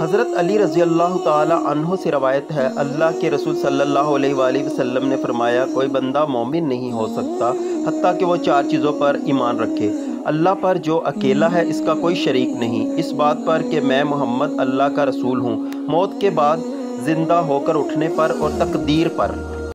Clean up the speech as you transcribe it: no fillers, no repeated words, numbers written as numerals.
हज़रत अली रज़ी अल्लाह ताला अन्हो से रवायत है, अल्लाह के रसूल सल्लल्लाहु अलैहि वसल्लम ने फरमाया, कोई बंदा मोमिन नहीं हो सकता हत्ता कि वो चार चीज़ों पर ईमान रखे। अल्लाह पर जो अकेला है, इसका कोई शरीक नहीं, इस बात पर कि मैं मोहम्मद अल्लाह का रसूल हूँ, मौत के बाद ज़िंदा होकर उठने पर और तकदीर पर।